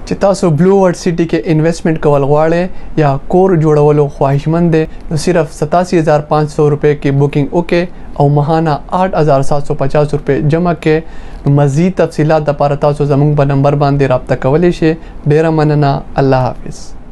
چې تاسو بلو ورډ سټي کې انویسټمنٹ کول غواړئ یا کور جوړولو خواهشمند دي نو صرف 87,500 روپے کې بوکنګ وکړئ او ماهانه 8,750 روپے جمع کړئ. مزید تفصيلات لپاره تاسو زموږ په نمبر باندې رابطه کولی شئ. ډیره مننه. الله حافظ.